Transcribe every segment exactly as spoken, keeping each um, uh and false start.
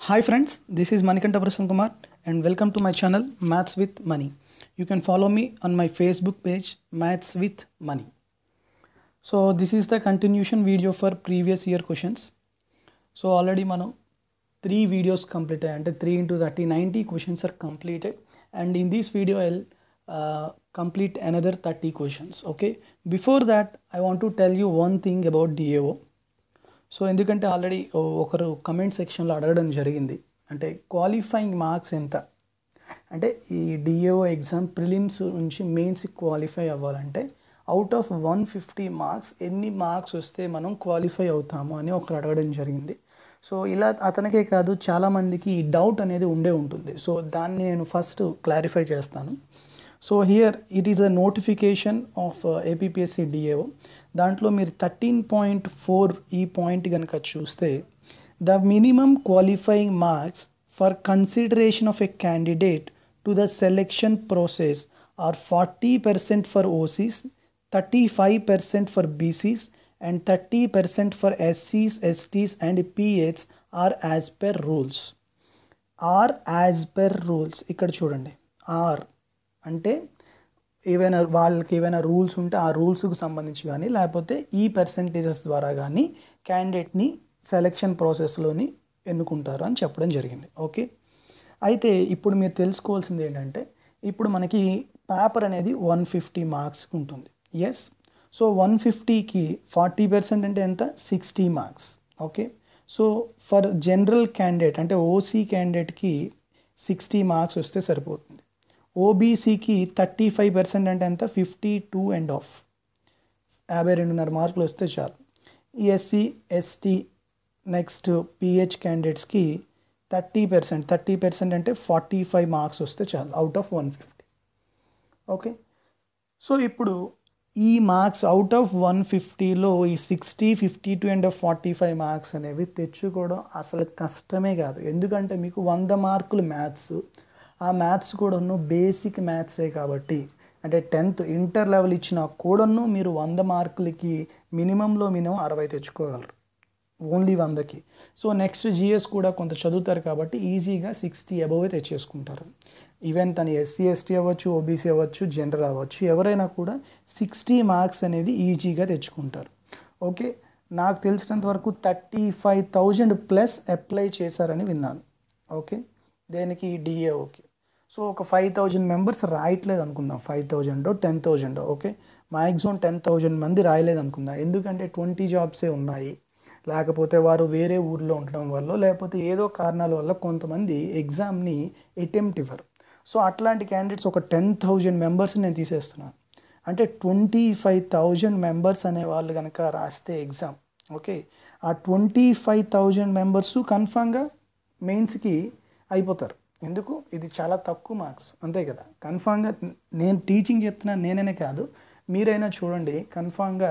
Hi friends, this is Manikanta Prasanna Kumar and welcome to my channel Maths with Money. You can follow me on my Facebook page Maths with Money. So this is the continuation video for previous year questions. So already mano three videos completed and three into thirty ninety questions are completed, and in this video I'll uh, complete another thirty questions. Okay, before that I want to tell you one thing about D A O. So ఎందుకంటే already ఒకరు comment సెక్షన్లో అడగడం జరిగింది, అంటే qualifying marks ఎంత, అంటే ఈ DAO exam prelims నుంచి మెయిన్స్కి క్వాలిఫై అవ్వాలంటే out of one fifty marks ఎన్ని మార్క్స్ వస్తే మనం క్వాలిఫై అవుతాము అని ఒకరు అడగడం జరిగింది. సో ఇలా అతనికే కాదు చాలామందికి ఈ డౌట్ అనేది ఉండే ఉంటుంది. సో దాన్ని నేను ఫస్ట్ క్లారిఫై చేస్తాను. So here it is a notification of APPSC DAO. దాంట్లో మీరు థర్టీన్ పాయింట్ ఫోర్ ఈ పాయింట్ కనుక చూస్తే, the minimum qualifying marks for consideration of a candidate to the selection process are forty percent for OCs, thirty five percent for BCs and thirty percent for ఎస్సీస్, STs and PH are as per rules. Are as per rules ఇక్కడ చూడండి, are అంటే ఏవైనా వాళ్ళకి ఏవైనా rules ఉంటే ఆ రూల్స్కి సంబంధించి కానీ లేకపోతే ఈ పర్సంటేజెస్ ద్వారా కానీ క్యాండిడేట్ని సెలెక్షన్ ప్రాసెస్లోని ఎన్నుకుంటారు అని చెప్పడం జరిగింది. ఓకే, అయితే ఇప్పుడు మీరు తెలుసుకోవాల్సింది ఏంటంటే, ఇప్పుడు మనకి పేపర్ అనేది వన్ ఫిఫ్టీ మార్క్స్ ఉంటుంది. ఎస్, సో వన్ ఫిఫ్టీకి ఫార్టీ పర్సెంట్ అంటే ఎంత, sixty marks. Okay, so for general candidate అంటే ఓసీ క్యాండిడేట్కి సిక్స్టీ మార్క్స్ వస్తే సరిపోతుంది. ఓబీసీకి థర్టీ ఫైవ్ పర్సెంట్ అంటే ఎంత, ఫిఫ్టీ టూ అండ్ హాఫ్, యాభై రెండున్నర మార్కులు వస్తే చాలు. ఈ ఎస్సీ, ఎస్టీ, నెక్స్ట్ పిహెచ్ క్యాండిడేట్స్కి థర్టీ పర్సెంట్ థర్టీ పర్సెంట్ అంటే ఫార్టీ ఫైవ్ మార్క్స్ వస్తే చాలు out of one fifty. Okay, so ఇప్పుడు ఈ మార్క్స్ అవుట్ ఆఫ్ వన్ ఫిఫ్టీలో ఈ sixty, fifty two and forty five marks అనేవి తెచ్చుకోవడం అసలు కష్టమే కాదు. ఎందుకంటే మీకు వంద మార్కులు మ్యాథ్స్, ఆ మ్యాథ్స్ కూడాను బేసిక్ మ్యాథ్సే కాబట్టి, అంటే టెన్త్ ఇంటర్ లెవెల్ ఇచ్చిన కూడాను మీరు వంద మార్కులకి మినిమంలో మినిమం అరవై తెచ్చుకోగలరు, ఓన్లీ వందకి. సో నెక్స్ట్ జిఎస్ కూడా కొంత చదువుతారు కాబట్టి ఈజీగా సిక్స్టీ అబోవే తెచ్చేసుకుంటారు. ఈవెన్ తను ఎస్సీ, ఎస్టీ అవ్వచ్చు, ఓబీసీ అవ్వచ్చు, జనరల్ అవ్వచ్చు, ఎవరైనా కూడా సిక్స్టీ మార్క్స్ అనేది ఈజీగా తెచ్చుకుంటారు. ఓకే, నాకు తెలిసినంత వరకు thirty five thousand plus apply చేశారని విన్నాను. ఓకే, దేనికి, డిఏఓకి. సో ఒక ఫైవ్ థౌజండ్ మెంబర్స్ రాయట్లేదు అనుకుందాం, ఫైవ్ థౌజండో టెన్ థౌజండో. ఓకే, మ్యాక్సిమం టెన్ థౌజండ్ మంది రాయలేదు అనుకుందాం, ఎందుకంటే ట్వంటీ జాబ్సే ఉన్నాయి, లేకపోతే వారు వేరే ఊర్లో ఉండడం వల్ల లేకపోతే ఏదో కారణాల వల్ల కొంతమంది ఎగ్జామ్ని అటెంప్ట్ ఇవ్వరు. సో అట్లాంటి క్యాండిడేట్స్ ఒక టెన్ థౌజండ్ మెంబర్స్ నేను తీసేస్తున్నాను, అంటే ట్వంటీ ఫైవ్ థౌజండ్ మెంబర్స్ అనే వాళ్ళు కనుక రాస్తే ఎగ్జామ్, ఓకే, ఆ ట్వంటీ ఫైవ్ థౌజండ్ మెంబర్స్ కన్ఫామ్గా మెయిన్స్కి అయిపోతారు. ఎందుకు, ఇది చాలా తక్కువ మార్క్స్, అంతే కదా. కన్ఫామ్గా నేను టీచింగ్ చెప్తున్నాను, నేనే కాదు మీరైనా చూడండి, కన్ఫామ్గా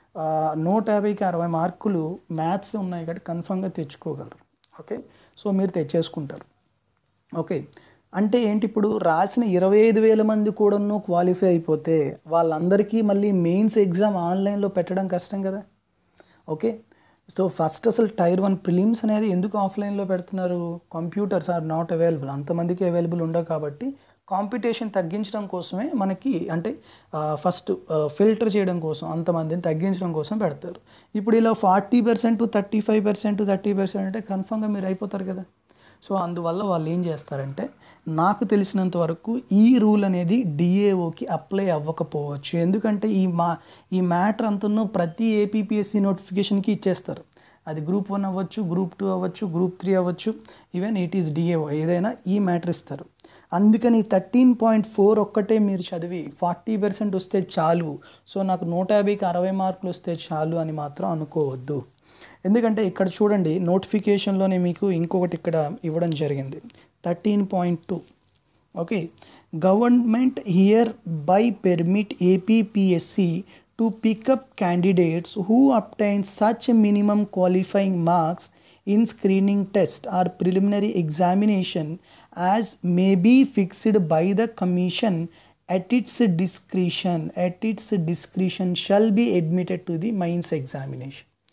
నూట యాభైకి అరవై మార్కులు మ్యాథ్స్ ఉన్నాయి కాబట్టి కన్ఫామ్గా తెచ్చుకోగలరు. ఓకే, సో మీరు తెచ్చేసుకుంటారు. ఓకే, అంటే ఏంటి, ఇప్పుడు రాసిన ఇరవై ఐదు వేల మంది కూడాను క్వాలిఫై అయిపోతే వాళ్ళందరికీ మళ్ళీ మెయిన్స్ ఎగ్జామ్ ఆన్లైన్లో పెట్టడం కష్టం కదా. ఓకే, సో ఫస్ట్ అసలు టైర్ వన్ ప్రిలిమ్స్ అనేది ఎందుకు ఆఫ్లైన్లో పెడుతున్నారు, కంప్యూటర్స్ ఆర్ నాట్ అవైలబుల్, అంతమందికి అవైలబుల్ ఉండవు కాబట్టి కాంపిటీషన్ తగ్గించడం కోసమే మనకి, అంటే ఫస్ట్ ఫిల్టర్ చేయడం కోసం అంతమందిని తగ్గించడం కోసం పెడతారు. ఇప్పుడు ఇలా forty percent thirty five percent thirty percent అంటే కన్ఫామ్గా మీరు అయిపోతారు కదా. సో అందువల్ల వాళ్ళు ఏం చేస్తారంటే, నాకు తెలిసినంత వరకు ఈ రూల్ అనేది డిఏఓకి అప్లై అవ్వకపోవచ్చు, ఎందుకంటే ఈ మా ఈ మ్యాటర్ అంతనూ ప్రతి ఏపీపీఎస్సీ నోటిఫికేషన్కి ఇచ్చేస్తారు. అది గ్రూప్ వన్ అవ్వచ్చు, గ్రూప్ టూ అవ్వచ్చు, గ్రూప్ త్రీ అవ్వచ్చు, ఈవెన్ ఇట్ ఈస్ డిఏఓ, ఏదైనా ఈ మ్యాటర్ ఇస్తారు. అందుకని థర్టీన్ పాయింట్ ఫోర్ ఒక్కటే మీరు చదివి ఫార్టీ పర్సెంట్ వస్తే చాలు, సో నాకు నూట యాభైకి అరవై మార్కులు వస్తే చాలు అని మాత్రం అనుకోవద్దు. ఎందుకంటే ఇక్కడ చూడండి, నోటిఫికేషన్లోనే మీకు ఇంకొకటి ఇక్కడ ఇవ్వడం జరిగింది, thirteen point two. Okay, government hereby permit APPSC to pick up candidates who obtain such minimum qualifying marks in screening test or preliminary examination as may be fixed by the commission at its discretion at its discretion shall be admitted to the mains examination.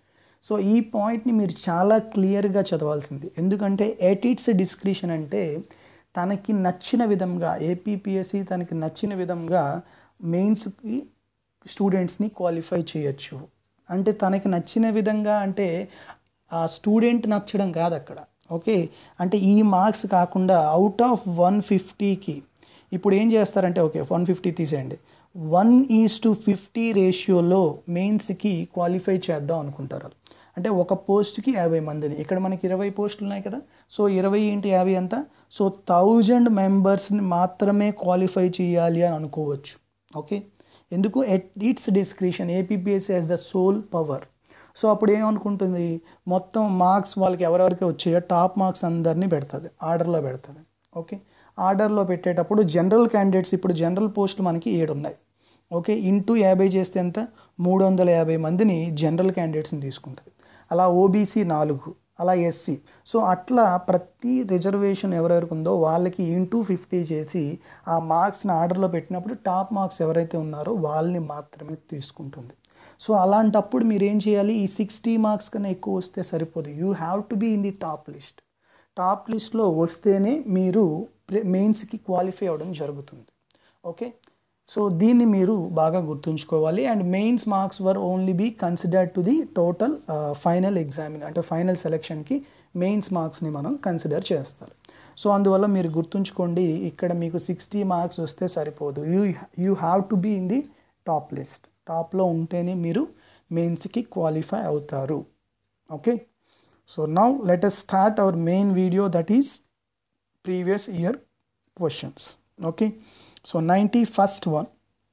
So ఈ పాయింట్ని మీరు చాలా క్లియర్గా చదవాల్సింది. ఎందుకంటే at its discretion అంటే తనకి నచ్చిన విధంగా ఏపీపీఎస్సి తనకి నచ్చిన విధంగా మెయిన్స్కి స్టూడెంట్స్ని క్వాలిఫై చేయొచ్చు. అంటే తనకి నచ్చిన విధంగా అంటే ఆ స్టూడెంట్ నచ్చడం కాదు అక్కడ. ఓకే, అంటే ఈ మార్క్స్ కాకుండా అవుట్ ఆఫ్ వన్ ఫిఫ్టీకి ఇప్పుడు ఏం చేస్తారంటే ఓకే వన్ ఫిఫ్టీ తీసేయండి, వన్ ఈజ్ టు ఫిఫ్టీ రేషియోలో మెయిన్స్కి క్వాలిఫై చేద్దాం అనుకుంటారు. అంటే ఒక పోస్ట్కి యాభై మందిని, ఇక్కడ మనకి ఇరవై పోస్టులు ఉన్నాయి కదా, సో ఇరవై ఇంటూ యాభై అంత, సో థౌజండ్ మెంబర్స్ని మాత్రమే క్వాలిఫై చేయాలి అని అనుకోవచ్చు. ఓకే, ఎందుకు at its discretion APPSC as the sole power. So అప్పుడు ఏమనుకుంటుంది, మొత్తం మార్క్స్ వాళ్ళకి ఎవరెవరికి వచ్చాయో టాప్ మార్క్స్ అందరినీ పెడుతుంది, ఆర్డర్లో పెడుతుంది. ఓకే, ఆర్డర్లో పెట్టేటప్పుడు జనరల్ క్యాండిడేట్స్ ఇప్పుడు జనరల్ పోస్టులు మనకి ఏడు ఉన్నాయి. ఓకే, ఇంటూ యాభై చేస్తే ఎంత, మూడు వందల యాభై మందిని జనరల్ క్యాండిడేట్స్ని తీసుకుంటుంది. అలా ఓబీసీ నాలుగు, అలా ఎస్సీ. సో అట్లా ప్రతి రిజర్వేషన్ ఎవరెవరికి ఉందో వాళ్ళకి ఇంటూ ఫిఫ్టీ చేసి ఆ మార్క్స్ని ఆర్డర్లో పెట్టినప్పుడు టాప్ మార్క్స్ ఎవరైతే ఉన్నారో వాళ్ళని మాత్రమే తీసుకుంటుంది. సో అలాంటప్పుడు మీరు ఏం చేయాలి, ఈ సిక్స్టీ మార్క్స్ కన్నా ఎక్కువ వస్తే సరిపోదు, you have to be in the top list. Top లిస్ట్లో వస్తేనే మీరు మెయిన్స్కి క్వాలిఫై అవ్వడం జరుగుతుంది. ఓకే, సో దీన్ని మీరు బాగా గుర్తుంచుకోవాలి. And mains marks were only be considered to the total final examine, అంటే ఫైనల్ సెలక్షన్కి మెయిన్స్ మార్క్స్ని మనం కన్సిడర్ చేస్తారు. సో అందువల్ల మీరు గుర్తుంచుకోండి, ఇక్కడ మీకు సిక్స్టీ మార్క్స్ వస్తే సరిపోదు, you you have to be in the top list. టాప్లో ఉంటేనే మీరు మెయిన్స్కి క్వాలిఫై అవుతారు. Okay, so now let us start our main video, that is previous year questions. Okay, so ninety-first one.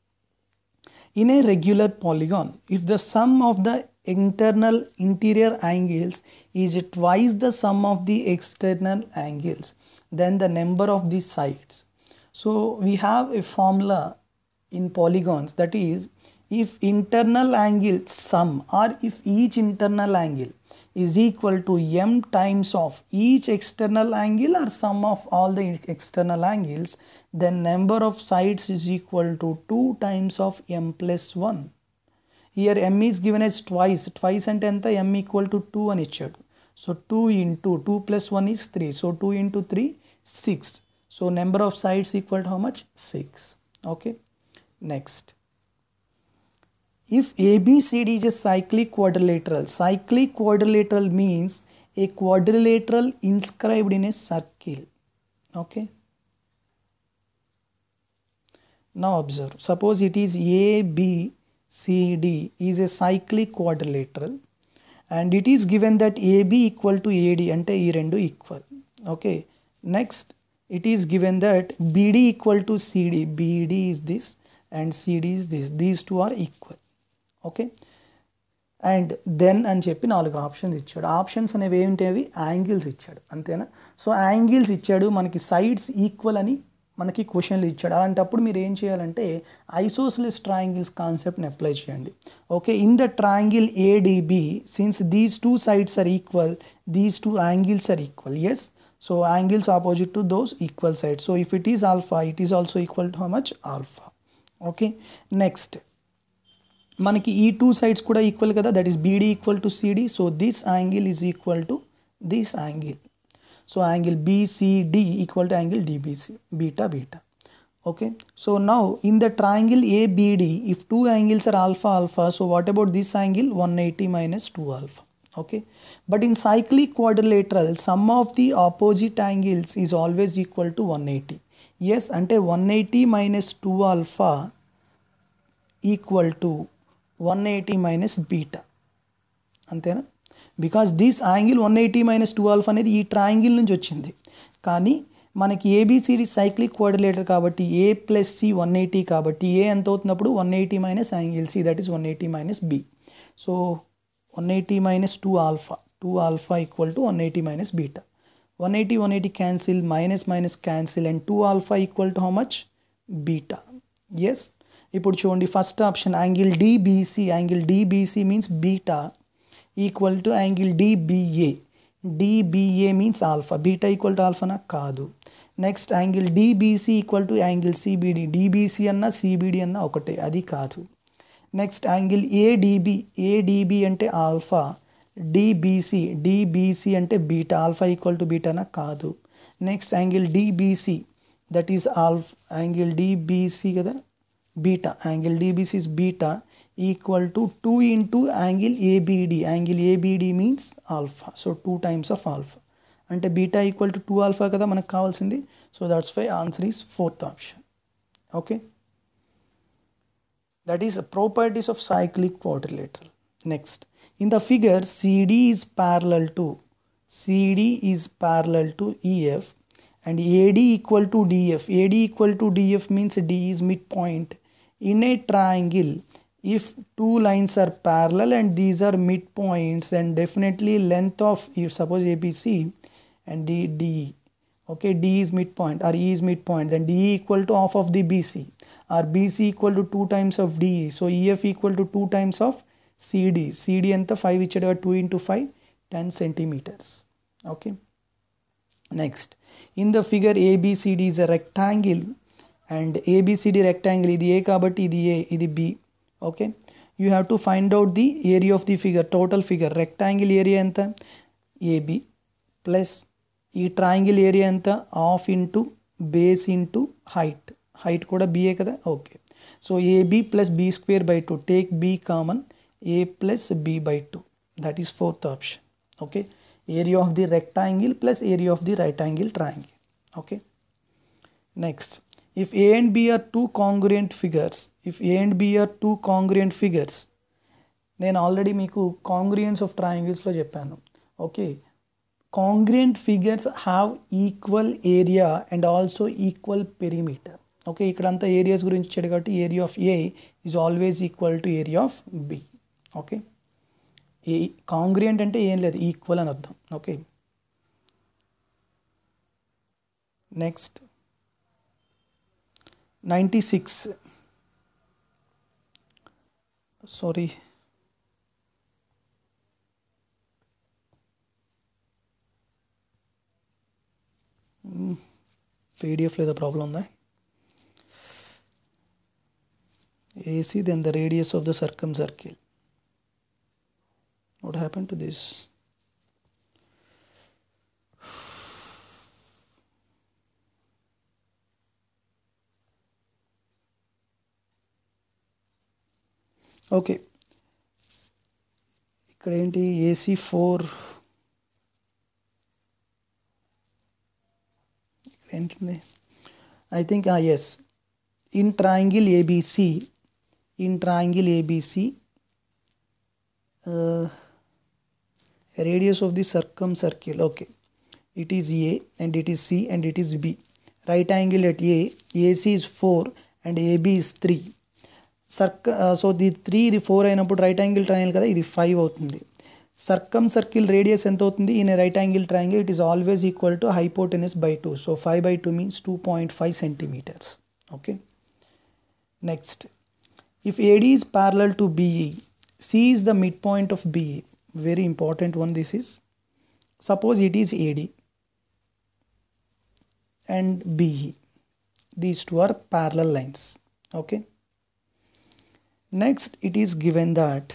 In a regular polygon, if the sum of the internal interior angles is twice the sum of the external angles, then the number of the sides. So we have a formula in polygons, that is if internal angle sum or if each internal angle is equal to m times of each external angle or sum of all the external angles, then number of sides is equal to two times of m plus one. Here m is given as twice, twice ante enta, m equal to two అని ఇచ్చాడు. So two into two plus one is three, so two into three, six. So number of sides equal to how much? six. Okay, next. If A B C D is a cyclic quadrilateral, cyclic quadrilateral means a quadrilateral inscribed in a circle. Okay, now observe, suppose it is A B C D is a cyclic quadrilateral and it is given that A B equal to A D ante ee rendu equal. Okay, next it is given that B D equal to C D, B D is this and C D is this, these two are equal. Okay, and then అని చెప్పి నాలుగు options ఇచ్చాడు. Options అనేవి ఏమిటవి, angles ఇచ్చాడు, అంతేనా. So angles ఇచ్చాడు, మనకి సైడ్స్ ఈక్వల్ అని మనకి క్వశ్చన్లు ఇచ్చాడు. అలాంటప్పుడు మీరు ఏం చేయాలంటే ఐసోసెలిస్ ట్రయాంగిల్స్ కాన్సెప్ట్ని అప్లై చేయండి. Okay, in the triangle ADB, since these two sides are equal, these two angles are equal. Yes, so angles opposite to those equal sides. So if it is alpha, it is also equal to how much, alpha. Okay, next మనకి ఈ two sides కూడా equal కదా, that is BD equal to CD. So this angle is equal to this angle. So angle BCD equal to angle DBC, beta beta. Okay, so now in the triangle A B D, if two angles are alpha alpha, so what about this angle? one eighty minus two alpha. Okay, but in cyclic quadrilateral, sum of the opposite angles is always equal to one eighty. Yes, ante one eighty minus two alpha equal to one eighty minus beta. Antena? Because this angle one eighty minus two alpha అనేది ఈ triangle నుంచి వచ్చింది, కానీ మనకి A B C D cyclic quadrilateral కాబట్టి A plus C one eighty కాబట్టి A ఎంత అవుతున్నప్పుడు one eighty minus angle C, that is one eighty minus B. So one eighty minus two alpha, two alpha equal to one eighty minus beta. One eighty one eighty cancel, minus minus cancel, and two alpha equal to how much, beta. Yes, ఇప్పుడు చూడండి first option angle DBC, angle DBC means beta equal to angle DBA, DBA means alpha, beta equal to ఆల్ఫానా కాదు. Next angle DBC equal to angle CBD, DBC అన్న CBD అన్న ఒకటే, అది కాదు. Next angle ADB, ADB అంటే alpha, DBC, DBC అంటే beta, alpha equal to బీటానా కాదు. Next angle DBC, that is alpha angle DBC కదా, beta, angle DBC is beta equal to two into angle ABD, angle ABD means alpha, so two times of alpha, అంటే beta equal to two alpha కదా మనకు కావాల్సింది. So that's why answer is fourth option. Okay, that is properties of cyclic quadrilateral. Next, in the figure C D is parallel to C D is parallel to E F and A D equal to D F. A D equal to D F means D is midpoint in a triangle. If two lines are parallel and these are midpoints, then definitely length of, if suppose A B C and D D, okay, D is midpoint or E is midpoint, then D equal to half of the B C, or B C equal to two times of D E. So E F equal to two times of C D. C D anta five ichada, two into five, ten centimeters. Okay. Next, in the figure A B C D is a rectangle and A B C D rectangle, idi A kabatti idi A, idi B. Okay. You have to find out the area of the figure, total figure. Rectangle area anta A B plus ఈ triangle area ఎంత, half into base into height, height కూడా BA కదా. Okay, so AB plus B square by two, take B common, A plus B by two, that is fourth option. Okay, area of the rectangle plus area of the right angle triangle. Okay, next, if A and B are two congruent figures, if A and B are two congruent figures, నేను already మీకు కాంగ్రుయెన్స్ of ట్రయాంగిల్స్లో చెప్పాను. Okay, congruent figures have equal area and also equal perimeter. Okay, ikkadanta areas gurinchi chedi kabatti area of A is always equal to area of B. Okay, a congruent ante em ledhu, equal ani ardham. Okay, next, ninety-six, sorry, పీడిఎఫ్లో ఏదో problem ఉందా. AC then the radius of the circumcircle. What happen to this? Okay, ఇక్కడ ఏంటి, AC four ఏంటిది, I think yes, in triangle ABC, in triangle ABC radius of the circumcircle, okay, it is A and it is C and it is B. Right angle at A, A C is four and A B is three. Circ uh, so the three, the four అయినప్పుడు right angle triangle కదా, ఇది five అవుతుంది. Circumcircle radius ఎంత అవుతుంది in a right angle triangle? It is always equal to hypotenuse by two. So five by two means two point five centimetres. Okay, next, if AD is parallel to BE, C is the midpoint of BE. Very important one this is. Suppose it is A D and B E. These two are parallel lines. Okay. Next, it is given that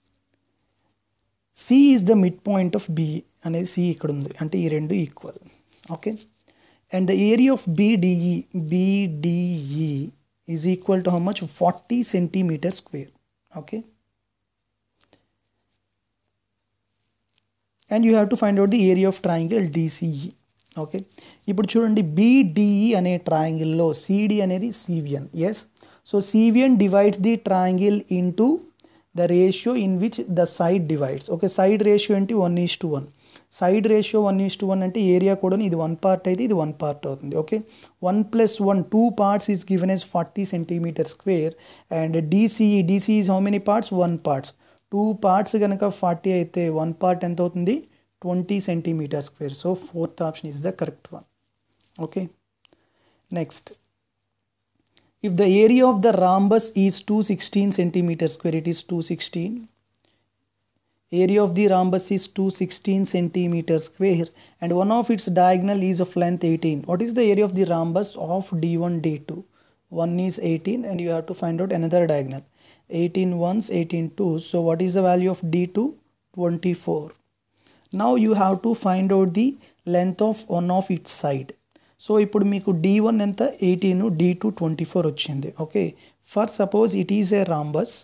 C is the midpoint of B E. And C ikkada undi ante ee rendu equal. Okay. And the area of B D E, B D E is equal to how much? forty centimeters square. Okay. And you have to find out the area of triangle D C E. Okay, ఇప్పుడు చూడండి, B D E అనే ట్రయాంగిల్లో C D అనేది C V N. Yes, so C V N divides the triangle into the ratio in which the side divides. Okay, side ratio అంటే one is to one. Side ratio one is to one అంటే area కూడా ఇది one part అయితే ఇది one part అవుతుంది. Okay, one plus one, two parts is given as forty centimeter square, and D C E, D C E is how many parts? one parts. Two parts కనుక forty అయితే one part ఎంత అవుతుంది? Twenty centimetre square. So fourth option is the correct one. Okay, next, if the area of the rhombus is two sixteen centimetre square, it is two sixteen. Area of the rhombus is two sixteen centimetre square and one of its diagonal is of length eighteen. What is the area of the rhombus of D one D two? one is eighteen and you have to find out another diagonal. eighteen ones, eighteen twos. So what is the value of D two? twenty-four. Now you have to find out the length of one of its side. సో ఇప్పుడు మీకు D one ఎంత eighteen, D two twenty four వచ్చింది. Okay, for suppose it is a rhombus,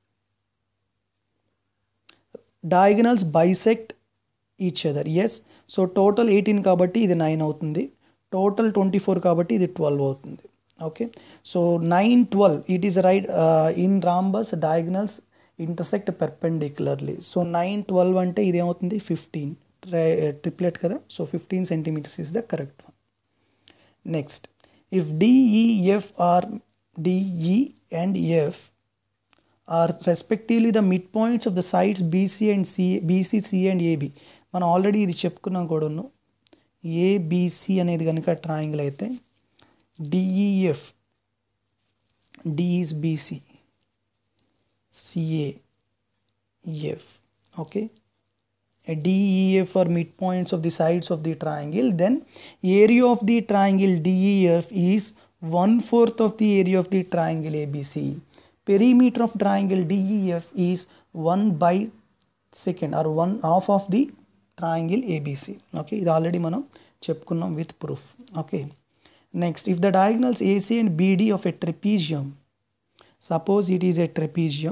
diagonals bisect each other. Yes, so total eighteen కాబట్టి ఇది nine అవుతుంది, total twenty four కాబట్టి ఇది ట్వెల్వ్ అవుతుంది. Okay, so nine twelve it is right in rhombus diagonals intersect perpendicularly. So nine twelve అంటే ఇది ఏమవుతుంది fifteen, triplet కదా, so fifteen centimetres is the correct one. Next, if DEF are DE and F are respectively the midpoints of the sides BC and C, BC, C and AB. మనం already ఇది చెప్పుకున్నాం కూడాను. ABC అనేది కనుక triangle అయితే DEF, D is BC, CAF. Okay, D E F are midpoints of the sides of the triangle, then area of the triangle D E F is one fourth of the area of the triangle A B C. Perimeter of triangle D E F is one by second or one half of the triangle A B C. Okay, ఇది already మనం చెప్పుకున్నాం with proof. Okay, next, if the diagonals A C and B D of a trapezium, suppose it is a trapezium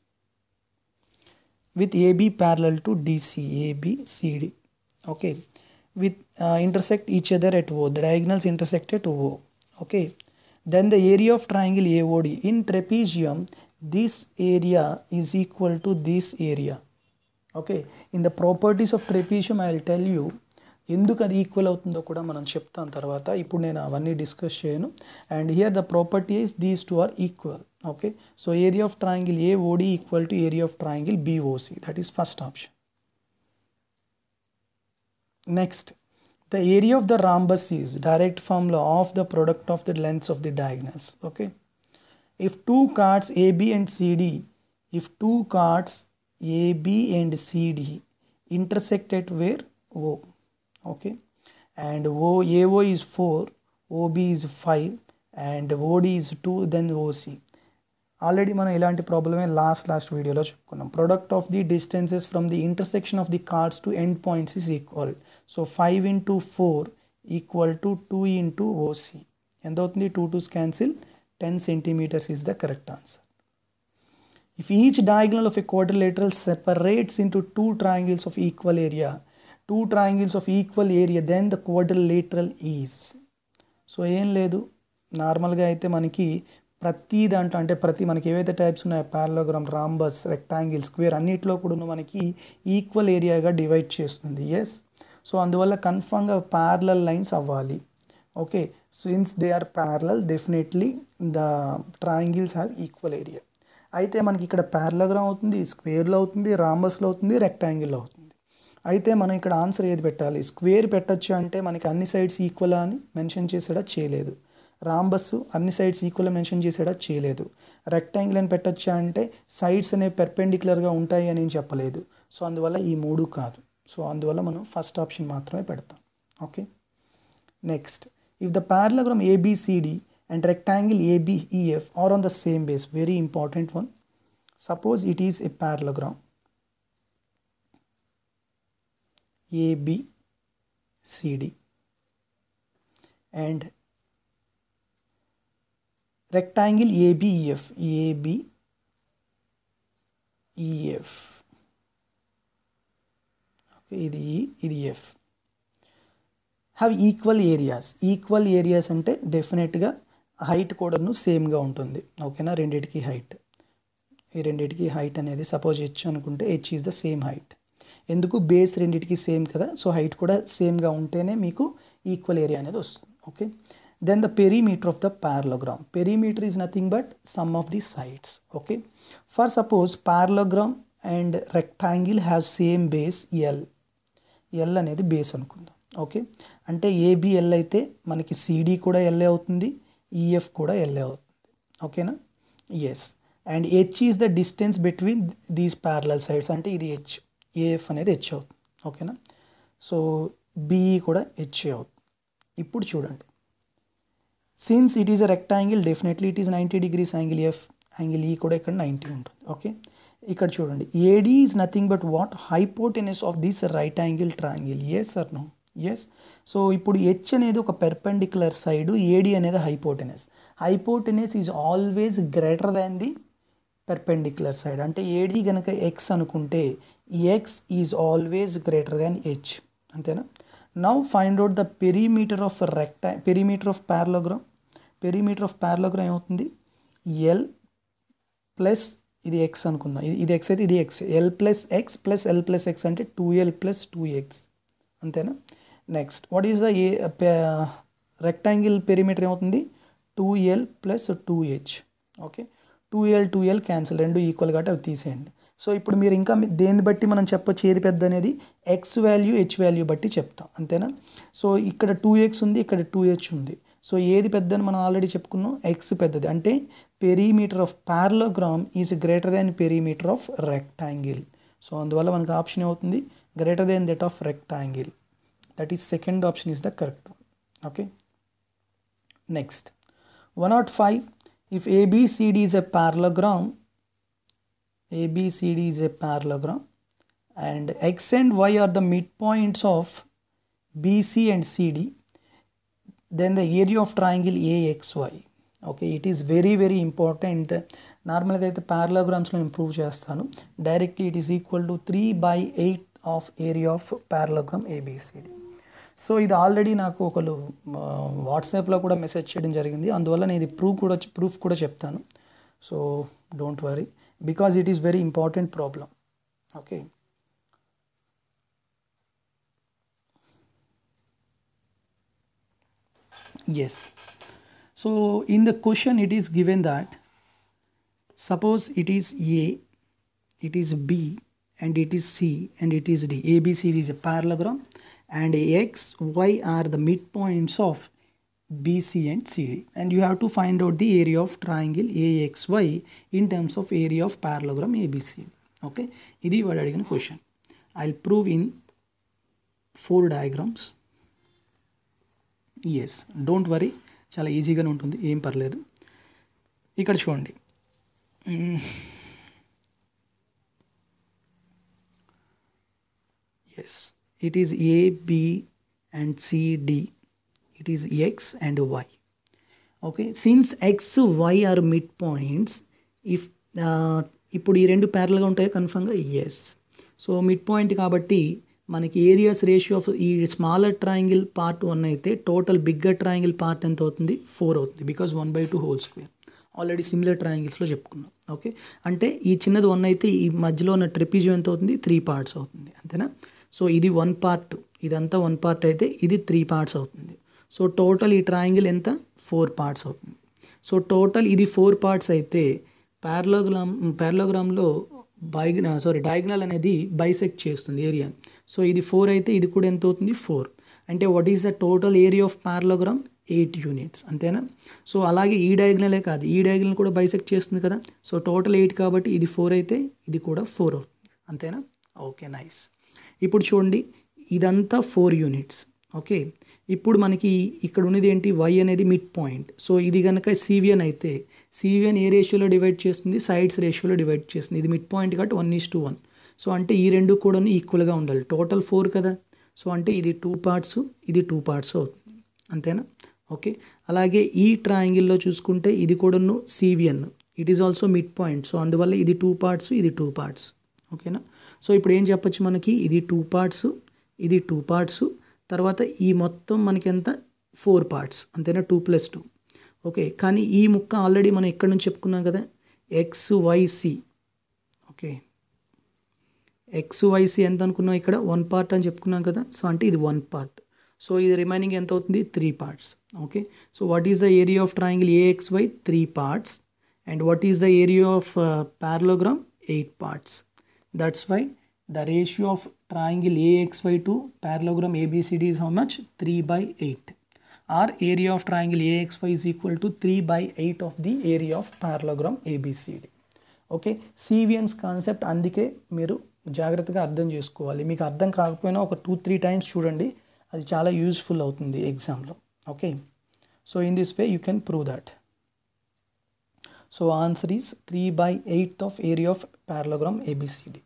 with A B parallel to D C, A B C D, okay, with uh, intersect each other at O, the diagonals intersect at O. Okay, then the area of triangle A O D in trapezium, this area is equal to this area. Okay, in the properties of trapezium I will tell you ఎందుకు అది equal అవుతుందో కూడా మనం చెప్తాం తర్వాత. ఇప్పుడు నేను అవన్నీ డిస్కస్ చేయను. And here the property is these two are equal. Okay, so area of triangle AOD equal to area of triangle BOC. That is first option. Next, the area of the rhombus is direct formula of the product of the lengths of the diagonals. Okay, if two chords AB and CD, if two chords AB and CD intersect at where O. Okay, and O, A O is four, O B is five, and O D is two, then O C. Already మనం ఇలాంటి ప్రాబ్లమే last last వీడియోలో చెప్పుకున్నాం. Product of the distances from the intersection of the chords to end points is equal. So five into four equal to two into OC. ఎంత అవుతుంది? Two twos cancel, ten centimetres is the correct answer. If each diagonal of a quadrilateral separates into two triangles of equal area, two triangles of equal area, then the quadrilateral is. సో ఏం లేదు, నార్మల్గా అయితే మనకి ప్రతి దాంట్లో అంటే ప్రతి మనకి ఏవైతే టైప్స్ ఉన్నాయో పారలోగ్రామ్, రాంబస్, రెక్టాంగిల్, స్క్వేర్ అన్నిట్లో కూడా మనకి ఈక్వల్ ఏరియాగా డివైడ్ చేస్తుంది. ఎస్, సో అందువల్ల కన్ఫర్మ్గా ప్యారలల్ లైన్స్ అవ్వాలి. Okay, since they are parallel definitely the triangles have equal area. అయితే మనకి ఇక్కడ పారలోగ్రామ్ అవుతుంది, స్క్వేర్లో అవుతుంది, రాంబస్లో అవుతుంది, రెక్టాంగిల్లో అవుతుంది. అయితే మనం ఇక్కడ ఆన్సర్ ఏది పెట్టాలి? స్క్వేర్ పెట్టచ్చు అంటే మనకి అన్ని సైడ్స్ ఈక్వల్ అని మెన్షన్ చేసాడా? చేయలేదు. రాంబస్ అన్ని సైడ్స్ ఈక్వల్ మెన్షన్ చేసాడా? చేయలేదు. రెక్టాంగిల్ అని పెట్టచ్చా అంటే సైడ్స్ అనేవి పెర్పెండిక్యులర్గా ఉంటాయి అని ఏం చెప్పలేదు. సో అందువల్ల ఈ మూడు కాదు. సో అందువల్ల మనం ఫస్ట్ ఆప్షన్ మాత్రమే పెడతాం. Okay, next, if the parallelogram ABCD and rectangle A B E F are on the same base. Very important one. Suppose it is a parallelogram A B C D and rectangle A B E F, A B E F. Okay, ఇది E, ఇది F. Have equal areas. Equal areas అంటే డెఫినెట్గా height కూడాను సేమ్గా ఉంటుంది. ఓకేనా, రెండింటికి height, ఈ రెండింటికి హైట్ అనేది సపోజ్ హెచ్ అనుకుంటే H is the same height. ఎందుకు? బేస్ రెండింటికి సేమ్ కదా, సో హైట్ కూడా సేమ్గా ఉంటేనే మీకు ఈక్వల్ ఏరియా అనేది వస్తుంది. Okay, then the perimeter of the parallelogram. Perimeter is nothing but sum of the sides. Okay, for suppose parallelogram and rectangle have same base L. L అనేది base అనుకుందాం. Okay, అంటే AB L అయితే మనకి CD కూడా LA అవుతుంది, EF కూడా LA అవుతుంది. ఓకేనా, yes. And H is the distance between these parallel sides, అంటే ఇది హెచ్, ఏఎఫ్ అనేది హెచ్ అవుతుంది. ఓకేనా, సో బిఈ కూడా హెచ్ అవుతుంది. ఇప్పుడు చూడండి, since it is a rectangle definitely it is ninety degrees angle F, angle E కూడా ఇక్కడ నైంటీ ఉంటుంది. ఓకే, ఇక్కడ చూడండి, AD is nothing but what, hypotenuse of this right angle triangle. Yes or no? Yes. So ఇప్పుడు H అనేది ఒక perpendicular side, AD అనేది hypotenuse. Hypotenuse is always greater than the perpendicular side. అంటే AD కనుక X అనుకుంటే X is always greater than H. అంతేనా? Now find out the perimeter of recta perimeter of parallelogram. Perimeter of parallelogram ఏమవుతుంది? L plus ఇది X అనుకుందాం, ఇది ఇది X అయితే ఇది X, L plus X plus L plus X అంటే two L plus two X. అంతేనా? Next what is the a rectangle perimeter ఏమవుతుంది? Two L plus two H. Okay, two L two L cancel, రెండు ఈక్వల్ కాబట్టి అవి తీసేయండి. So ఇప్పుడు మీరు ఇంకా దేన్ని బట్టి మనం చెప్పొచ్చు ఏది పెద్ద అనేది? ఎక్స్ వాల్యూ హెచ్ వాల్యూ బట్టి చెప్తాం. అంతేనా? సో ఇక్కడ టూ ఎక్స్ ఉంది, ఇక్కడ టూ హెచ్ ఉంది. సో ఏది పెద్దని మనం ఆల్రెడీ చెప్పుకున్నాం, ఎక్స్ పెద్దది. అంటే perimeter of parallelogram is greater than perimeter of rectangle. So అందువల్ల మనకు ఆప్షన్ అవుతుంది greater than that of rectangle. That is second option is the correct one. Okay, next one nought five. If ABCD is a parallelogram, ABCD is a parallelogram and x and y are the midpoints of B C and C D, then the area of triangle A X Y. Okay, it is very very important. నార్మల్గా అయితే ప్యారలోగ్రామ్స్లో improve చేస్తాను. Directly it is equal to three by eight of area of parallelogram ABCD. సో ఇది ఆల్రెడీ నాకు ఒకరు వాట్సాప్లో కూడా మెసేజ్ చేయడం జరిగింది, అందువల్ల నేను ఇది ప్రూఫ్ కూడా ప్రూఫ్ కూడా చెప్తాను. So don't worry, because it is very important problem. Okay, yes. So in the question it is given that suppose it is A, it is B and it is C and it is D. A B C D is a parallelogram and X Y are the midpoints of B C and C D, and you have to find out the area of triangle A X Y in terms of area of parallelogram A B C D. Okay, ఇది వాడు అడిగిన question. I'll prove in four diagrams. Yes, don't worry, చాలా ఈజీగానే ఉంటుంది, ఏం పర్లేదు. ఇక్కడ చూడండి, yes, it is A B and C D, it is X and Y. Okay, since X Y are midpoints, if ఇప్పుడు ఈ రెండు ప్యారల్గా ఉంటాయి కన్ఫర్మ్గా. ఎస్, సో మిడ్ పాయింట్ కాబట్టి మనకి ఏరియాస్ రేషియో ఆఫ్ ఈ స్మాలర్ ట్రయాంగిల్ పార్ట్ వన్ అయితే total bigger triangle part ఎంత అవుతుంది? ఫోర్ అవుతుంది, because one by two whole square. Already similar ట్రయాంగిల్స్లో చెప్పుకున్నాం. ఓకే, అంటే ఈ చిన్నది వన్ అయితే ఈ మధ్యలో ఉన్న ట్రెపిజియం ఎంత అవుతుంది? త్రీ పార్ట్స్ అవుతుంది. అంతేనా? సో ఇది వన్ పార్ట్, ఇదంతా వన్ పార్ట్ అయితే ఇది త్రీ పార్ట్స్ అవుతుంది. సో టోటల్ ఈ ట్రయాంగిల్ ఎంత? ఫోర్ పార్ట్స్ అవుతుంది. సో టోటల్ ఇది ఫోర్ పార్ట్స్ అయితే ప్యారలోగ్రామ్ ప్యారలోగ్రామ్లో బైగ్ సారీ డయాగ్నల్ అనేది బైసెక్ట్ చేస్తుంది ఏరియా. సో ఇది ఫోర్ అయితే ఇది కూడా ఎంత అవుతుంది? ఫోర్. అంటే what is the total area of parallelogram? Eight units. అంతేనా? సో అలాగే ఈ డయాగ్నలే కాదు, ఈ డయాగ్నల్ కూడా బైసెక్ట్ చేస్తుంది కదా. సో టోటల్ ఎయిట్ కాబట్టి ఇది ఫోర్ అయితే ఇది కూడా ఫోర్ అవుతుంది. అంతేనా? Okay, nice. ఇప్పుడు చూడండి, ఇదంతా ఫోర్ యూనిట్స్. ఓకే, ఇప్పుడు మనకి ఇక్కడ ఉన్నది ఏంటి? వై అనేది మిడ్ పాయింట్. సో ఇది కనుక సివిఎన్ అయితే సివిఎన్ ఏ రేషియోలో డివైడ్ చేస్తుంది? సైడ్స్ రేషియోలో డివైడ్ చేస్తుంది. ఇది మిడ్ పాయింట్ కాబట్టి one is to one. So అంటే ఈ రెండు కూడా ఈక్వల్గా ఉండాలి. టోటల్ ఫోర్ కదా. సో అంటే ఇది టూ పార్ట్స్, ఇది టూ పార్ట్స్ అవుతుంది. అంతేనా? ఓకే, అలాగే ఈ ట్రయాంగిల్లో చూసుకుంటే ఇది కూడాను CVN, it is also midpoint. So అందువల్ల ఇది టూ పార్ట్స్, ఇది టూ పార్ట్స్. ఓకేనా? సో ఇప్పుడు ఏం చెప్పచ్చు మనకి? ఇది టూ పార్ట్స్, ఇది టూ పార్ట్స్, తర్వాత ఈ మొత్తం మనకి ఎంత? Four parts. అంతేనా? Two plus two. ఓకే, కానీ ఈ ముక్క ఆల్రెడీ మనం ఎక్కడి నుంచి చెప్పుకున్నాం కదా, X YC. Okay, X YC ఎంత అనుకున్నాం? ఇక్కడ వన్ పార్ట్ అని చెప్పుకున్నాం కదా. సో అంటే ఇది వన్ పార్ట్. సో ఇది రిమైనింగ్ ఎంత అవుతుంది? Three parts. Okay, so what is the area of triangle AXY? Three parts. And what is the area of parallelogram? Eight parts. That's why the ratio of triangle A X Y to parallelogram A B C D is how much? three by eight. Our area of triangle A X Y is equal to three by eight of the area of parallelogram A B C D. Okay, సివిఎన్స్ concept అందుకే మీరు జాగ్రత్తగా అర్థం చేసుకోవాలి. మీకు అర్థం కాకపోయినా ఒక టూ త్రీ టైమ్స్ చూడండి, అది చాలా యూస్ఫుల్ అవుతుంది ఎగ్జామ్లో. Okay, so in this way you can prove that. So answer is three by eighth of area of parallelogram A B C D.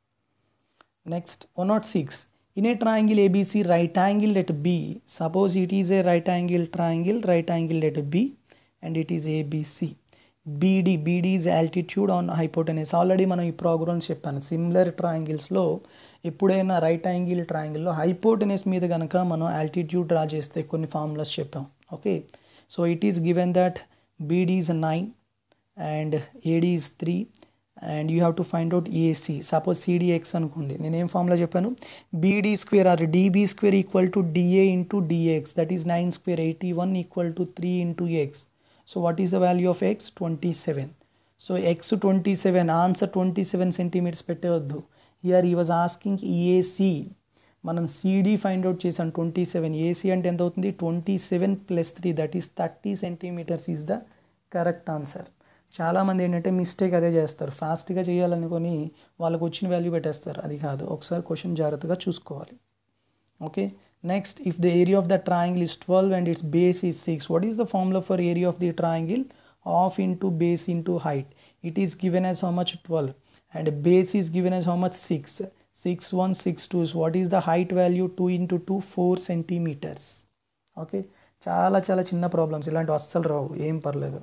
Next, one oh six. In a triangle A B C, right angle at B, suppose it is a right angle triangle, right angle at B, and it is A B C. B D, B D is altitude on hypotenuse. Already మనం ఈ programmes చెప్పాను. Similar ట్రయాంగిల్స్లో ఎప్పుడైనా right angle ట్రయాంగిల్లో hypotenuse మీద కనుక మనం altitude draw చేస్తే కొన్ని formulas చెప్పాం. Okay, so it is given that B D is nine and A D is three and you have to find out A C. Suppose C D X అనుకోండి, నేను ఏం formula చెప్పాను, B D square or D B square equal to D A into D X, that is nine square, eighty-one equal to three into X. So what is the value of X? twenty-seven. So X twenty-seven, answer twenty-seven centimeters పెట్టవద్దు. Here he was asking A C. మనం C D find out చేసాం twenty-seven. A C అంటే ఎంత అవుతుంది? twenty-seven plus three, that is thirty centimeters is the correct answer. చాలామంది ఏంటంటే mistake అదే చేస్తారు, ఫాస్ట్గా చేయాలనుకొని వాళ్ళకు వచ్చిన వాల్యూ పెట్టేస్తారు. అది కాదు, ఒకసారి క్వశ్చన్ జాగ్రత్తగా చూసుకోవాలి. Okay, next, if the area of the triangle is twelve and its base is six, what is the formula for area of the triangle? Half into base into height. It is given as how much? twelve, and base is given as how much? six. six one six two. So what is the height value? two into two, four centimeters. Okay, చాలా చాలా చిన్న problems, ఇలాంటివి అస్సలు రావు, ఏం పర్లేదు.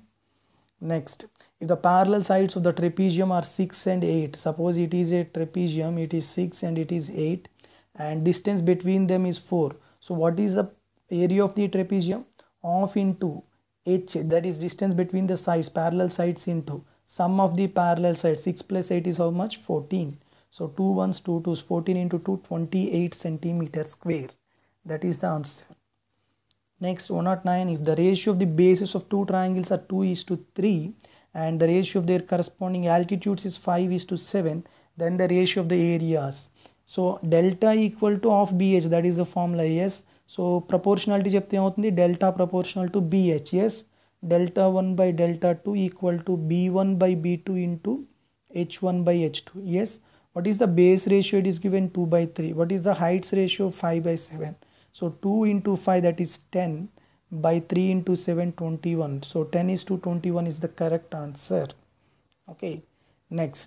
Next, if the parallel sides of the trapezium are six and eight, suppose it is a trapezium, it is six and it is eight, and distance between them is four. So what is the area of the trapezium? Half into h, that is distance between the sides, parallel sides, into sum of the parallel sides. six plus eight is how much? fourteen. So two ones, two twos, fourteen into two, twenty-eight centimeters square. That is the answer. Next, one oh nine. If the ratio of the bases of two triangles are two is to three and the ratio of their corresponding altitudes is five is to seven, then the ratio of the areas. So delta equal to half B H, that is the formula. Yes. So proportionality చెప్తే ఏమవుతుంది? Delta proportional to B H. Yes. Delta one by delta two equal to B one by B two into H one by H two. Yes. What is the base ratio? It is given two by three. What is the heights ratio? five by seven. So two into five, that is ten, by three into seven, twenty-one. So ten is to twenty-one is the correct answer. Okay, next,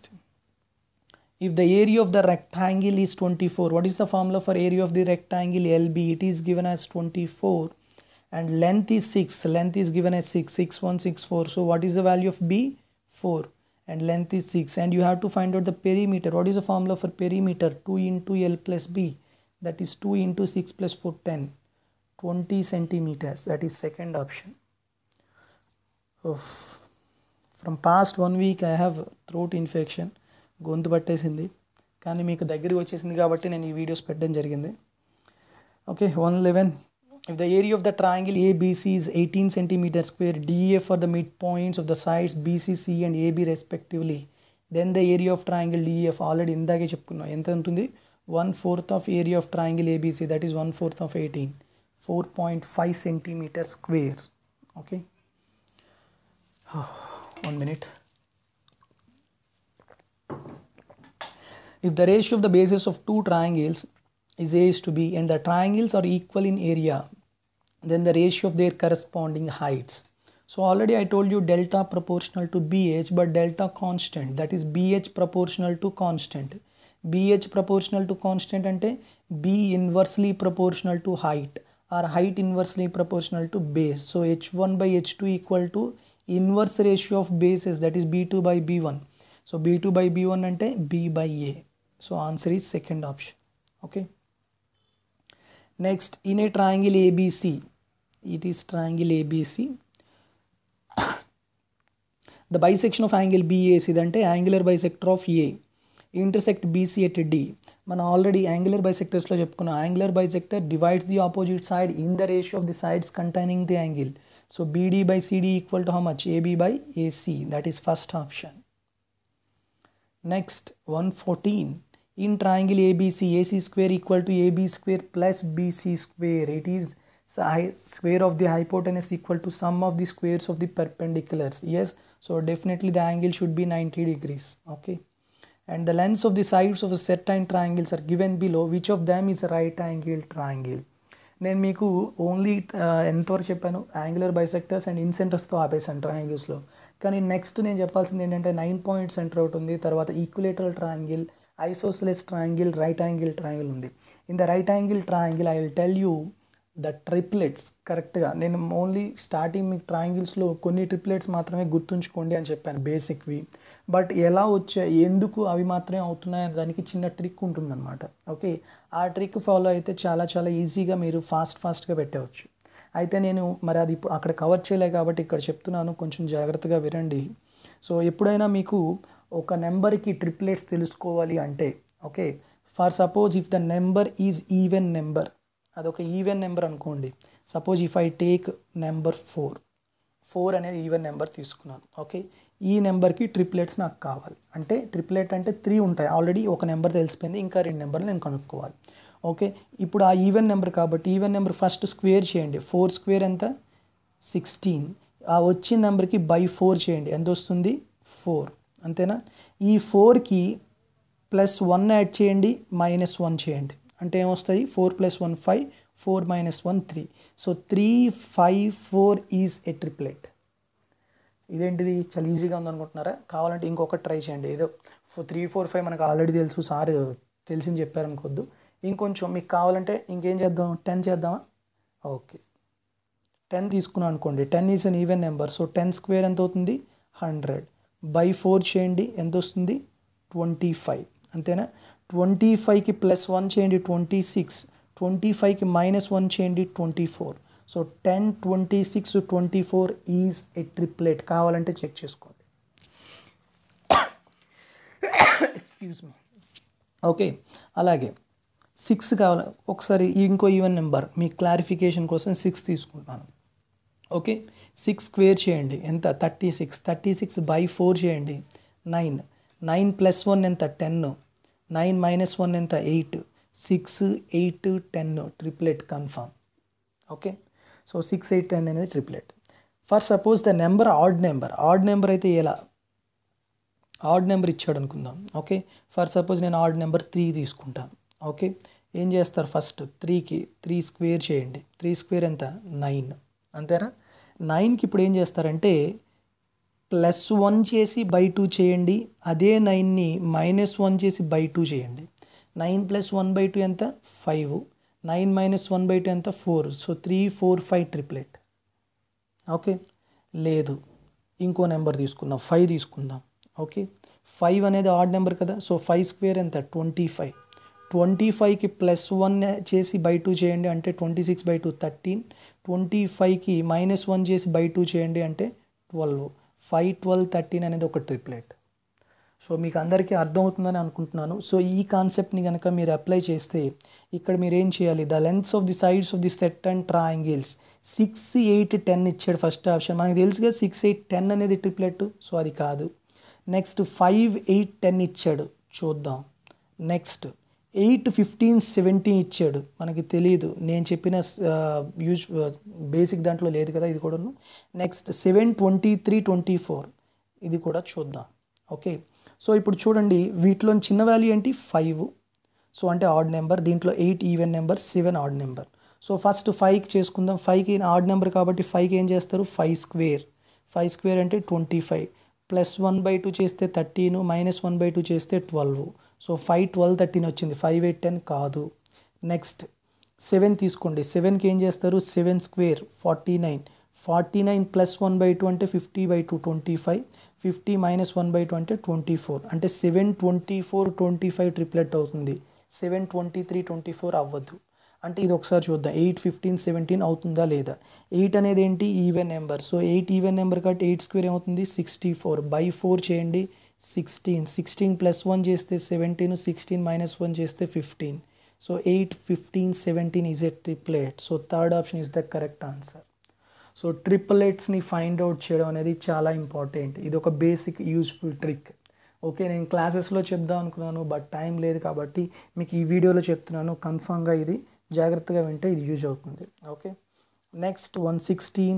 if the area of the rectangle is twenty-four, what is the formula for area of the rectangle L B? It is given as twenty-four and length is six. Length is given as six, six one six four. So what is the value of B? four, and length is six, and you have to find out the perimeter. What is the formula for perimeter? two into L plus B, that is two into six plus four, ten, twenty centimeters. That is second option. Oh. From past one week I have throat infection, గొంతు పట్టేసింది, కానీ మీకు దగ్గరికి వచ్చేసింది కాబట్టి నేను ఈ videos పెట్టడం జరిగింది. Okay, one eleven. If the area of the triangle A B C is eighteen centimeters square, D A for the midpoints of the sides B C C and A B respectively, then the area of triangle D E F, already ఇందాకే చెప్పుకున్నాం, ఎంత ఉంటుంది? one fourth of area of triangle A B C, that is one fourth of eighteen, four point five centimeters square. Okay, one minute. If the ratio of the bases of two triangles is A is to B and the triangles are equal in area, then the ratio of their corresponding heights. So already I told you delta proportional to B H, but delta constant, that is B H proportional to constant. B H proportional to constant ante B inversely proportional to height, or height inversely proportional to base. So H one by H two equal to inverse ratio of bases, that is B two by B one. So B two by B one ante B by A. So answer is second option. Okay, next, in a triangle A B C, it is triangle A B C, the bisection of angle B A C ante angular bisector of A intersect B C at D. మనం already angular బైసెక్టర్స్లో చెప్పుకున్నాం, angular bisector divides the opposite side in the ratio of the sides containing the angle. So B D by C D equal to how much? A B by A C, that is first option. Next, one fourteen. In triangle A B C, A C square equal to A B square plus B C square. It is square of the hypotenuse equal to sum of the squares of the perpendiculars. Yes, so definitely the angle should be ninety degrees. Okay, and the lengths of the sides of a certain triangles are given below. Which of them is a right angle triangle? నేను మీకు only ఎంతవరకు చెప్పాను, angular bisectors and ఇన్సెంటర్స్తో ఆపేసాను ట్రయాంగిల్స్లో. కానీ next నేను చెప్పాల్సింది ఏంటంటే నైన్ పాయింట్ సెంటర్ ఒకటి ఉంది, తర్వాత equilateral triangle, isosceles triangle, right angle triangle ఉంది. In the right angle triangle I will tell you the triplets. కరెక్ట్గా నేను ఓన్లీ స్టార్టింగ్ మీకు ట్రయాంగిల్స్లో కొన్ని ట్రిప్లెట్స్ మాత్రమే గుర్తుంచుకోండి అని చెప్పాను బేసిక్వి. బట్ ఎలా వచ్చాయి, ఎందుకు అవి మాత్రమే అవుతున్నాయి దానికి చిన్న ట్రిక్ ఉంటుందన్నమాట. ఓకే, ఆ ట్రిక్ ఫాలో అయితే చాలా చాలా ఈజీగా మీరు ఫాస్ట్ ఫాస్ట్గా పెట్టవచ్చు. అయితే నేను మరి అది ఇప్పుడు అక్కడ కవర్ చేయలే కాబట్టి ఇక్కడ చెప్తున్నాను, కొంచెం జాగ్రత్తగా వినండి. సో ఎప్పుడైనా మీకు ఒక నెంబర్కి ట్రిప్లెట్స్ తెలుసుకోవాలి అంటే, okay, for suppose if the number is even number, అదొక ఈవెన్ నెంబర్ అనుకోండి. Suppose if I take number four, four అనేది ఈవెన్ నెంబర్ తీసుకున్నాను. ఓకే, ఈ నెంబర్కి ట్రిప్లెట్స్ నాకు కావాలి. అంటే ట్రిప్లెట్ అంటే త్రీ ఉంటాయి, ఆల్రెడీ ఒక నెంబర్ తెలిసిపోయింది, ఇంకా రెండు నెంబర్లు నేను కనుక్కోవాలి. ఓకే, ఇప్పుడు ఆ ఈవెన్ నెంబర్ కాబట్టి ఈవెన్ నెంబర్ ఫస్ట్ స్క్వేర్ చేయండి. ఫోర్ స్క్వేర్ ఎంత, సిక్స్టీన్. ఆ వచ్చిన నెంబర్కి బై ఫోర్ చేయండి, ఎంత వస్తుంది, ఫోర్. అంతేనా? ఈ ఫోర్కి ప్లస్ వన్ యాడ్ చేయండి, మైనస్ వన్ చేయండి, అంటే ఏమొస్తుంది, four plus one five, four minus one three. So three five four is a triplet. ఇదేంటిది, చాలా ఈజీగా ఉందనుకుంటున్నారా? కావాలంటే ఇంకొకటి ట్రై చేయండి. ఏదో త్రీ ఫోర్ ఫైవ్ మనకు ఆల్రెడీ తెలుసు, సార్ తెలిసింది చెప్పారనుకోద్దు. ఇంకొంచెం మీకు కావాలంటే ఇంకేం చేద్దాం, టెన్ చేద్దామా? ఓకే, టెన్ తీసుకున్నాం అనుకోండి. Ten is an even number, so ten square ఎంత అవుతుంది, హండ్రెడ్. బై ఫోర్ చేయండి, ఎంత వస్తుంది, ట్వంటీ ఫైవ్. అంతేనా? ట్వంటీ ఫైవ్కి ప్లస్ వన్ చేయండి, ట్వంటీ సిక్స్. ట్వంటీ ఫైవ్కి మైనస్ వన్ చేయండి, twenty four. So ten, twenty six, twenty four is a triplet. కావాలంటే చెక్ చేసుకోండి. Excuse me. ఓకే, అలాగే సిక్స్ కావాలి. ఒకసారి ఇంకో ఈవెన్ నెంబర్ మీ క్లారిఫికేషన్ కోసం సిక్స్ తీసుకుంటాను. ఓకే, సిక్స్ స్క్వేర్ చేయండి, ఎంత, thirty six. Thirty six by four చేయండి, నైన్. నైన్ ప్లస్ వన్ ఎంత, టెన్. నైన్ మైనస్ వన్ ఎంత, eight. Six, eight, ten, triplet confirm. Okay, so six, eight, ten అనేది triplet. For suppose the number odd number. Odd number అయితే ఎలా, odd number ఇచ్చాడు అనుకుందాం. Okay, for suppose నేను odd number three తీసుకుంటాను. Okay, ఏం చేస్తారు, ఫస్ట్ త్రీకి త్రీ స్క్వేర్ చేయండి. త్రీ స్క్వేర్ ఎంత, నైన్. అంతేనా? నైన్కి ఇప్పుడు ఏం చేస్తారంటే ప్లస్ వన్ చేసి బై టూ చేయండి. అదే నైన్ని మైనస్ వన్ చేసి బై టూ చేయండి. Nine plus one by two ఎంత, five. Nine minus one by two ఎంత, four. So three four five triplet. Okay, లేదు ఇంకో నెంబర్ తీసుకుందాం, ఫైవ్ తీసుకుందాం. ఓకే, ఫైవ్ అనేది ఆడ్ నెంబర్ కదా, సో ఫైవ్ స్క్వేర్ ఎంత, ట్వంటీ ఫైవ్. ట్వంటీ ఫైవ్కి ప్లస్ వన్ చేసి బై టూ చేయండి, అంటే twenty six by two thirteen. Twenty ఫైవ్కి మైనస్ వన్ చేసి బై టూ చేయండి, అంటే ట్వెల్వ్. ఫైవ్, ట్వెల్వ్, థర్టీన్ అనేది ఒక ట్రిప్లెట్. సో మీకు అందరికీ అర్థమవుతుందని అనుకుంటున్నాను. సో ఈ కాన్సెప్ట్ని కనుక మీరు అప్లై చేస్తే ఇక్కడ మీరు ఏం చేయాలి, the lengths of the sides of the set and triangles six, eight, ten ఇచ్చాడు ఫస్ట్ ఆప్షన్. మనకు తెలుసుగా సిక్స్, ఎయిట్, టెన్ అనేది ట్రిప్లెట్, సో అది కాదు. నెక్స్ట్ ఫైవ్, ఎయిట్, టెన్ ఇచ్చాడు, చూద్దాం. నెక్స్ట్ ఎయిట్, ఫిఫ్టీన్, సెవెంటీన్ ఇచ్చాడు, మనకి తెలియదు, నేను చెప్పిన యూజ్ బేసిక్ దాంట్లో లేదు కదా, ఇది కూడాను. Next seven, twenty three, twenty four, ఇది కూడా చూద్దాం. ఓకే, సో ఇప్పుడు చూడండి, వీటిలో చిన్న వాల్యూ ఏంటి, ఫైవ్. సో అంటే ఆడ్ నెంబర్. దీంట్లో eight even number, seven odd number. So first ఫైవ్కి చేసుకుందాం. ఫైవ్కి ఆడ్ నెంబర్ కాబట్టి ఫైవ్కి ఏం చేస్తారు, ఫైవ్ స్క్వేర్. ఫైవ్ స్క్వేర్ అంటే twenty five. Plus one by two చేస్తే thirteen, minus one by two చేస్తే twelve. So five, twelve, thirteen వచ్చింది. ఫైవ్, ఎయిట్, టెన్ కాదు. నెక్స్ట్ సెవెన్ తీసుకోండి. సెవెన్కి ఏం చేస్తారు, seven square, forty nine. Forty nine plus one by two అంటే fifty by two, twenty five. Fifty minus one by two అంటే twenty four. అంటే seven, twenty four, twenty five triplet అవుతుంది. Seven, twenty three, twenty four అవ్వద్దు. అంటే ఇది ఒకసారి చూద్దాం, eight, fifteen, seventeen అవుతుందా లేదా. ఎయిట్ అనేది ఏంటి, even number. So eight even number కాబట్టి ఎయిట్ స్క్వేర్ ఏమవుతుంది, సిక్స్టీ ఫోర్. బై ఫోర్ చేయండి, సిక్స్టీన్. సిక్స్టీన్ ప్లస్ వన్ చేస్తే సెవెంటీన్, సిక్స్టీన్ మైనస్ వన్ చేస్తే fifteen. So eight, fifteen, seventeen is a triplet. So third option is the correct answer. So ట్రిప్లెట్స్ని find out చేయడం అనేది చాలా important. ఇది ఒక basic useful trick. Okay, నేను క్లాసెస్లో చెప్దాం అనుకున్నాను, బట్ టైం లేదు కాబట్టి మీకు ఈ వీడియోలో చెప్తున్నాను. కన్ఫామ్గా ఇది జాగ్రత్తగా వింటే ఇది యూజ్ అవుతుంది. Okay, next one sixteen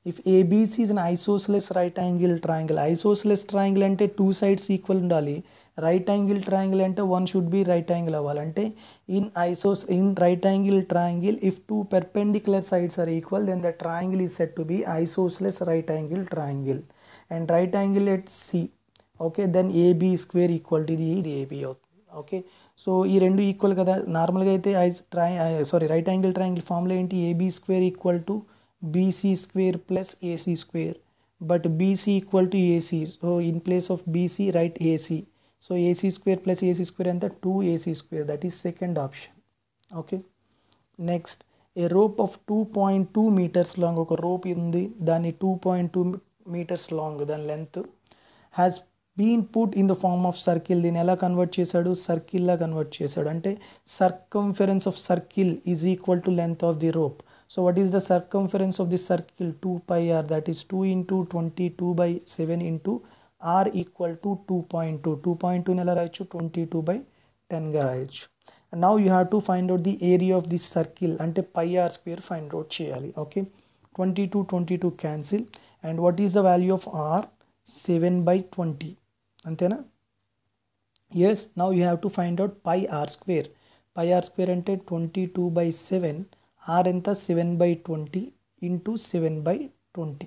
if A B C is an isosceles right angle triangle, isosceles triangle అంటే టూ సైడ్స్ ఈక్వల్ ఉండాలి, రైట్ యాంగిల్ ట్రయాంగిల్ అంటే one should be right angle అవ్వాలంటే in isos in right angle triangle if two perpendicular sides are equal then the triangle is set to be isosceles right angle triangle and right angle at C. Okay, then AB square equal to ఇది ఇది AB అవుతుంది. Okay, so ఈ రెండు equal కదా. నార్మల్గా అయితే ice tri sorry right angle triangle formula ఏంటి, AB square equal to BC square plus AC square, but BC equal to AC, so in place of BC right AC. So AC square plus AC square ఎంత, two AC square, that is second option. Okay, next a rope of two point two meters long, ఒక rope ఉంది దాన్ని two point two meters long దాని length has been put in the form of circle. దీన్ని ఎలా convert చేశాడు, సర్కిల్లా convert చేశాడు. అంటే circumference of circle is equal to length of the rope. So what is the circumference of the circle, two pi R, that is two into twenty two by seven into R equal to two point two. Two point టూని ఎలా రాయొచ్చు, twenty two by టెన్గా రాయొచ్చు. Now you have to find out the area of this circle, అంటే pi R square find out చేయాలి. Okay, twenty two twenty two cancel and what is the value of R, seven by twenty, అంతేనా. Yes, now you have to find out pi R square. Pi R square అంటే twenty two by seven, R ఎంత, seven by twenty into seven by twenty.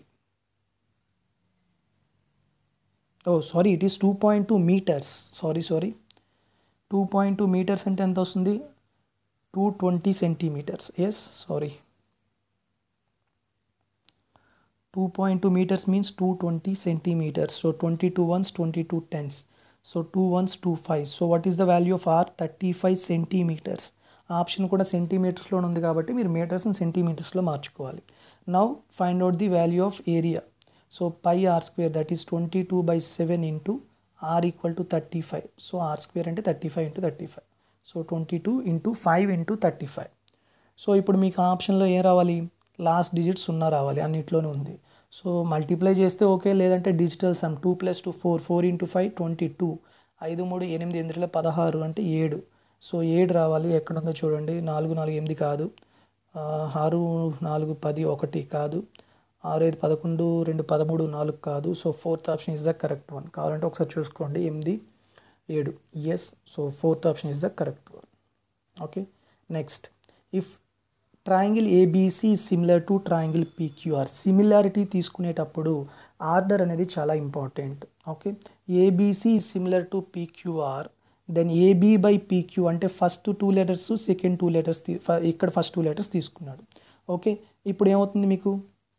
Oh sorry, it is two point two meters, sorry sorry two point two meters అంటే ఎంత వస్తుంది, two twenty centimeters. Yes, sorry, two point two meters means two hundred twenty centimeters. So twenty-two ones, twenty-two tens. So two ones, two fives. So what is the value of R? thirty-five centimeters. Option కూడా సెంటీమీటర్స్లో ఉంది కాబట్టి మీరు మీటర్స్ని సెంటీమీటర్స్లో మార్చుకోవాలి. Now find out the value of area. So pi R square that is twenty two by seven into R equal to thirty five. So R square అంటే thirty five into thirty five. So twenty two into five into thirty five. So ఇప్పుడు మీకు ఆప్షన్లో ఏం రావాలి, last digit సున్నా రావాలి, అన్నిట్లోనే ఉంది. సో మల్టిప్లై చేస్తే ఓకే, లేదంటే digital sum two plus two four, four into five twenty two, ఐదు మూడు ఎనిమిది, ఎనిమిదిలో పదహారు అంటే ఏడు. సో ఏడు రావాలి, ఎక్కడుందో చూడండి, నాలుగు నాలుగు ఎనిమిది కాదు, ఆరు నాలుగు పది ఒకటి కాదు, ఆరు ఐదు పదకొండు, రెండు పదమూడు, నాలుగు కాదు. So fourth option is the correct one. కావాలంటే ఒకసారి చూసుకోండి, ఎనిమిది ఏడు. Yes, so fourth option is the correct one. Okay, next if triangle ABC similar to triangle PQR. Similarity తీసుకునేటప్పుడు ఆర్డర్ అనేది చాలా important. Okay, ABC similar to PQR, then AB by PQ అంటే first two letters, second two letters, ఇక్కడ first two letters తీసుకున్నాడు. ఓకే, ఇప్పుడు ఏమవుతుంది మీకు,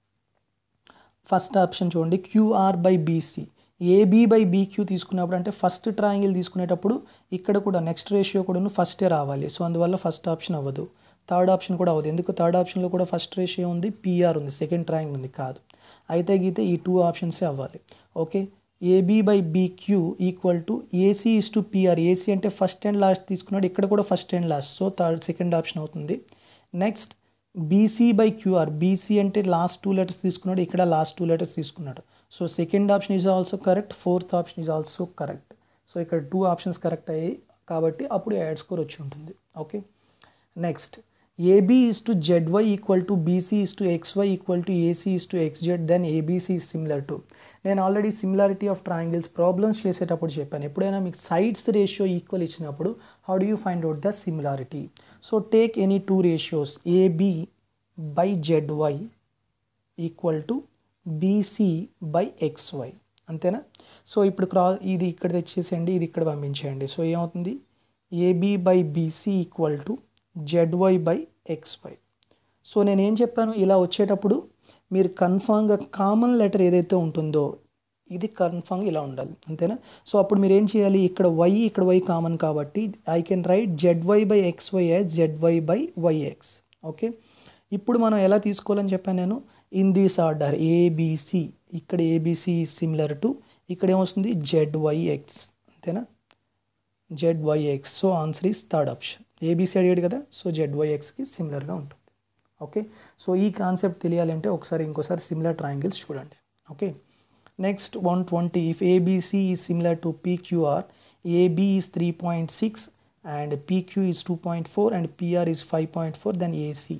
ఫస్ట్ ఆప్షన్ చూడండి, QR by BC. AB by BQ తీసుకున్నప్పుడు అంటే ఫస్ట్ ట్రయాంగిల్ తీసుకునేటప్పుడు ఇక్కడ కూడా నెక్స్ట్ రేషియో కూడా ఫస్టే రావాలి. సో అందువల్ల ఫస్ట్ ఆప్షన్ అవ్వదు. థర్డ్ ఆప్షన్ కూడా అవ్వదు, ఎందుకు, థర్డ్ ఆప్షన్లో కూడా ఫస్ట్ రేషియో ఉంది, పీఆర్ ఉంది, సెకండ్ ట్రయాంగిల్ ఉంది, కాదు. అయితే గీతే ఈ టూ ఆప్షన్సే అవ్వాలి. Okay, AB by BQ equal to AC is to PR. AC అంటే ఫస్ట్ అండ్ లాస్ట్ తీసుకున్నాడు, ఇక్కడ కూడా first and last, so third second option అవుతుంది. Next BC by QR. BC అంటే లాస్ట్ టూ లెటర్స్ తీసుకున్నాడు, ఇక్కడ లాస్ట్ టూ లెటర్స్ తీసుకున్నాడు. So second option is also correct, fourth option is also correct. So ఇక్కడ two options correct అయ్యాయి కాబట్టి అప్పుడు add score వచ్చి ఉంటుంది. Okay, next AB is to ZY equal to BC is to XY equal to AC is to XZ, then ABC is similar to. నేను already similarity of triangles problems చేసేటప్పుడు చెప్పాను, ఎప్పుడైనా మీకు సైడ్స్ రేషియో ఈక్వల్ ఇచ్చినప్పుడు how do you find out the similarity. So take any two ratios, AB by ZY equal to BC by XY, అంతేనా. So ఇప్పుడు క్రా ఇది ఇక్కడ తెచ్చేసేయండి, ఇది ఇక్కడ పంపించేయండి. సో ఏమవుతుంది, AB by BC equal to ZY by XY. So నేనేం చెప్పాను, ఇలా వచ్చేటప్పుడు మీరు కన్ఫామ్గా కామన్ లెటర్ ఏదైతే ఉంటుందో ఇది కన్ఫామ్గా ఇలా ఉండాలి, అంతేనా. సో అప్పుడు మీరు ఏం చేయాలి, ఇక్కడ వై ఇక్కడ వై కామన్ కాబట్టి I can write ZY by XY as ZY by YX. Okay, ఇప్పుడు మనం ఎలా తీసుకోవాలని చెప్పాను నేను, ఇన్ దిస్ ఆర్డర్ ఏబీసీ, ఇక్కడ ఏబీసీ సిమిలర్ టు, ఇక్కడ ఏమొస్తుంది జెడ్వైఎక్స్, అంతేనా, ZYX. So answer is third option. ABC అడిగాడు కదా, సో జెడ్వైఎక్స్కి సిమిలర్గా ఉంటుంది. ఓకే, సో ఈ కాన్సెప్ట్ తెలియాలంటే ఒకసారి ఇంకోసారి సిమిలర్ ట్రయాంగిల్స్ చూడండి. Okay, next one twenty if ABC is similar to PQR, AB is three point six and PQ is two point four and PR is five point four, then AC.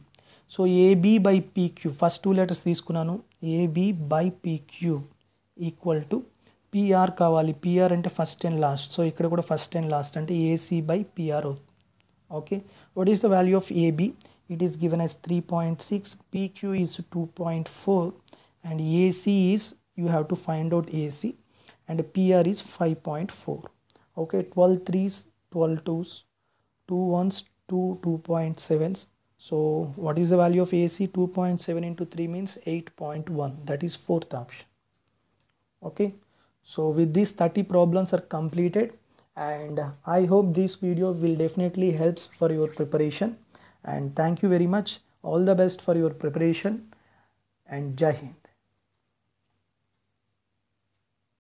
So AB by P Q first two letters తీసుకున్నాను, AB by P Q equal to PR కావాలి, PR అంటే first and last, so ఇక్కడ కూడా first and last అంటే AC by PR అవుతుంది. Okay, what is the value of AB? It is given as three point six, pq is two point four and ac is, you have to find out ac, and pr is five point four. okay, twelve threes, twelve twos, two ones, two two point sevens. So what is the value of ac? two point seven into three means eight point one, that is fourth option. Okay, so with this thirty problems are completed, and I hope this video will definitely helps for your preparation, and thank you very much. All the best for your preparation, and Jai Hind.